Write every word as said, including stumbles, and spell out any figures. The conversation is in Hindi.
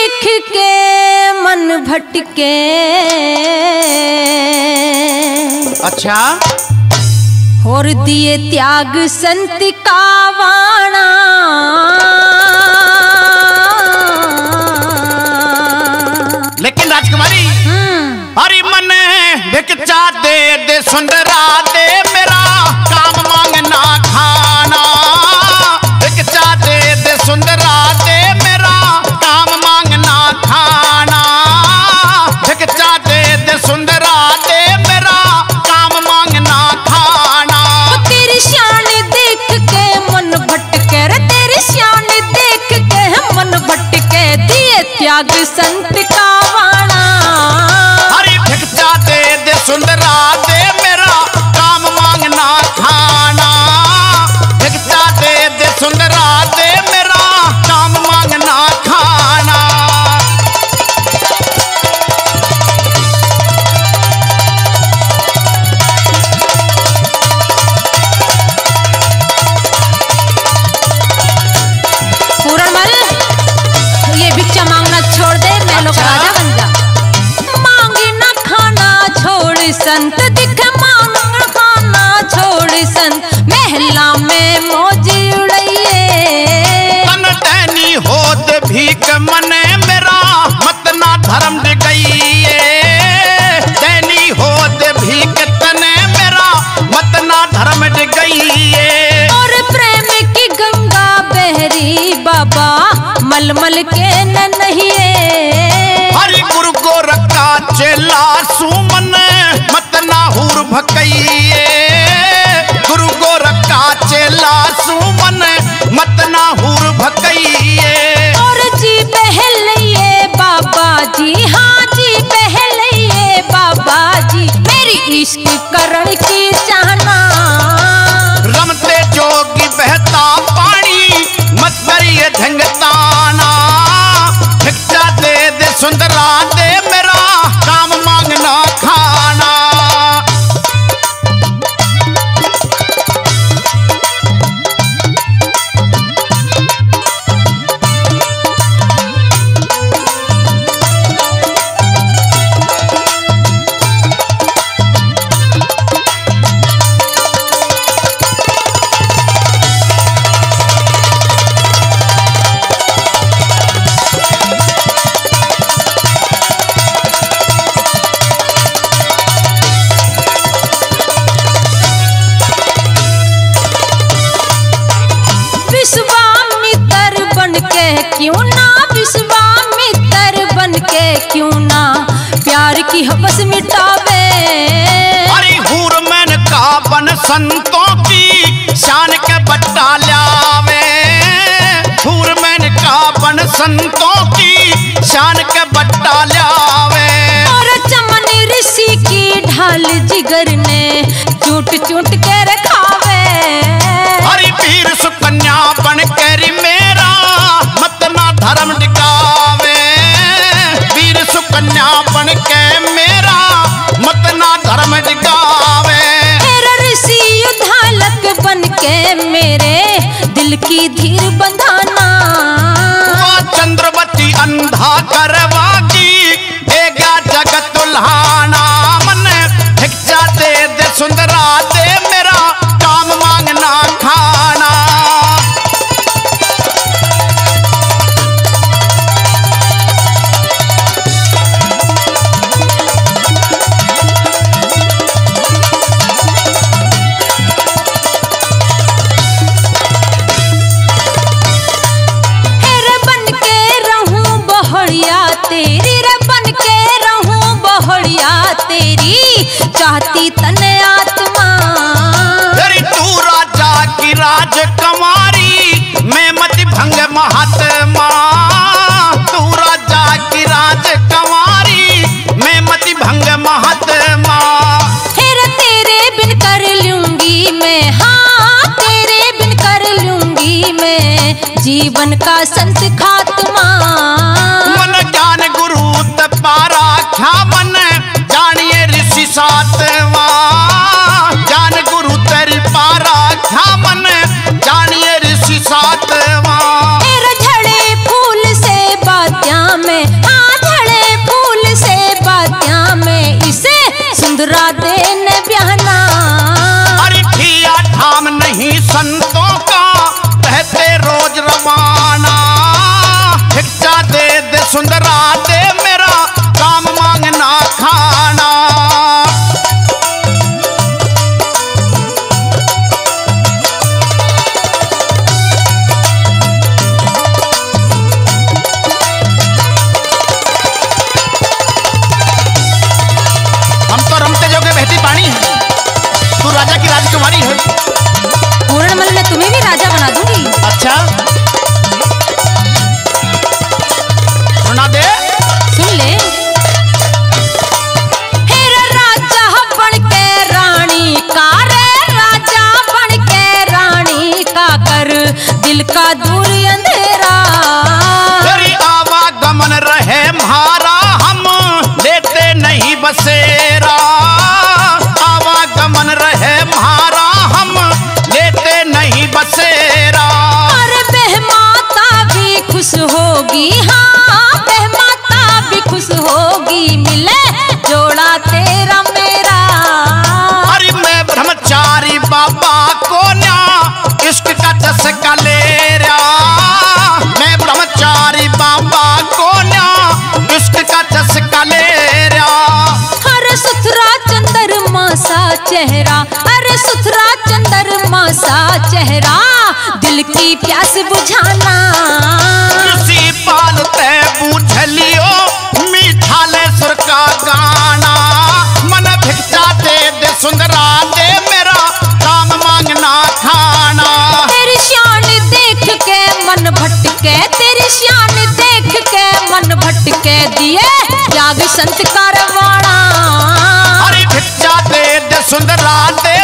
देख के मन भटके। अच्छा और दिए त्याग संत का वाणा। लेकिन राजकुमारी हरि मन भिक्षा दे दे सुंदरा दे मेरा काम मांगना खाना। भिक्षा दे दे सुंदरा दे मेरा काम मांगना खाना। भिक्षा दे दे सुंदरा दे मेरा काम मांगना खाना। तेरी शान देख के मन भटके रे, तेरी शान देख के मन भटके। दिए त्याग संत का वाणा। हरि भिक्षा दे दे सुंदरा दे मेरा काम मांगना खाना। भिक्षा दे दे सुंदरा दे मेरा काम मांगना खाना। पूरणमल ये भिक्षा मांगना छोड़ दे, महलों का राजा बन जा। मांगे ना खाना छोड़ संत, दिख मांग खाना छोड़ संत। महला में मौजी उड़ाइए। तन टहनी होत भीख मने मेरा मत ना धर्म डे गईए। टहनी होत भीख तने मेरा मत ना धर्म डे गईए। और प्रेम की गंगा बहरी बाबा मलमल के न नहीं। हरि गुरु को रखा चेला सुमन मत ना हूर भकइए। गुरु को रखा चेला सुमन मत ना हूर भकइए। और जी पहलिए बाबा जी, हाँ जी पहलिए बाबा जी। मेरी इश्क करण की चाहना। रमते जोगी बहता पानी मत करिए झंगताना। भिक्षा दे दे सुंदरा दे मेरा काम मांगना खाना। विश्वामित्र बन के क्यों ना, विश्वामित्र बन के क्यों ना प्यार की हवस मिटावे। हरि हूर मन का बन संतों की शान के बट्टा लावे। हूर मन का बन संतों की शान के बट्टा लावे। और चमन ऋषि की ढाल जिगर ने चूट चूट के रखावे। हरि वीर सुकन्या बन करी मेरा मत ना धर्म डिकावे। वीर सुकन्या बन के मेरा मत ना धर्म डिकावे। मेरा ऋषि युद्धालक बन के मेरे दिल की धीर बंधाना। वो चंद्रवती अंधा करवागी देगा जगत दुल्हाना। मन भिक्षा दे दे सुंदरा दे मेरा काम मांगना खाना। रे बन के रहूं बहड़िया तेरी, रे बन के रहूं बहड़िया तेरी। चाहती तने आत्मा। तेरी तू राजा की राजकुमारी मैं मत भंग महात्मा। तू राजा की राजकुमारी मैं मत भंग महात्मा। हेरा तेरे बिन कर लूंगी मैं, हाँ तेरे बिन कर लूंगी मैं जीवन का संत खात्मा। मन ज्ञान गुरु तपारा ख्या मन जानिए ऋषि सातवा। ज्ञान गुरु तेरी पारा ख्या मन जानिए ऋषि सातवा। झड़े फूल से बात्या में पूरनमल में तुम्हें भी राजा बना दूंगी। अच्छा सुना दे, सुन ले। हेर राजा बन के रानी का, रे राजा बन के रानी का, कर दिल का दूर अंधेरा। तेरी आवागमन रहे म्हारा, हम लेते नहीं बसेरा। आवागमन रहे म्हारा, हम लेते नहीं बसेरा। अरे बहमाता भी खुश होगी, हाँ बहमाता भी खुश होगी, मिले जोड़ा तेरा मेरा। अरे मैं ब्रह्मचारी बाबा को ना इश्क का चस्का ले रहा। मैं ब्रह्मचारी बाबा को ना इश्क का चस्का ले रहा। अरे सुथरा चंद्रमा सा चेहरा, अरे सुथरा चंद्रमा सा चेहरा, दिल की प्यास बुझाना। किसी पालते बूझ लियो मीठा ले सुर का गाना। मन भिक्षा दे दे सुंदरा दे, मेरा काम मांगना खाना। तेरी शान देख के मन भटके, तेरी शान देख के मन भटके, दिए त्याग संत कारवाना। अरे भिक्षा दे दे सुंदरा दे,